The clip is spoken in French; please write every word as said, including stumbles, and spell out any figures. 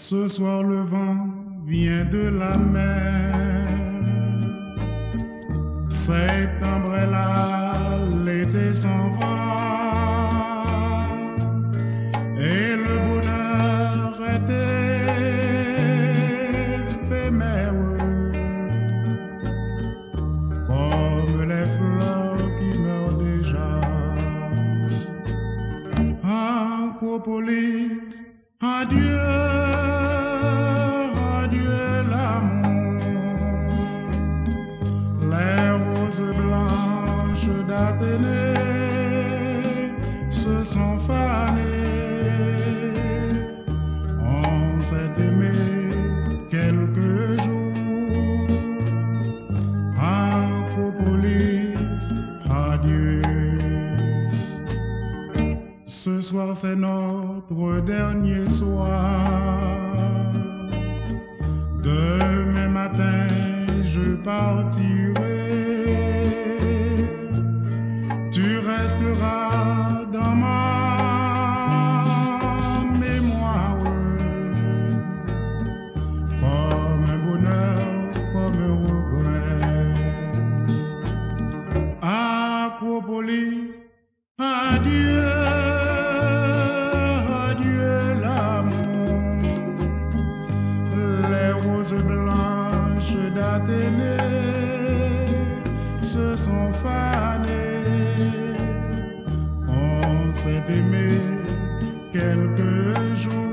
Ce soir le vent vient de la mer. Septembre est là, l'été s'en va, et le bonheur est éphémère, comme les fleurs qui meurent déjà. Acropolis, adieu, adieu l'amour. Les roses blanches d'Athénée se sont fanées. On s'est aimé quelques jours. Acropolis, adieu. Ce soir c'est notre dernier soir. Demain matin je partirai. Tu resteras dans ma mémoire comme un bonheur, comme un regret. Acropolis, adieu. Blanches d'Athénée se sont fanées. On s'est aimé quelques jours.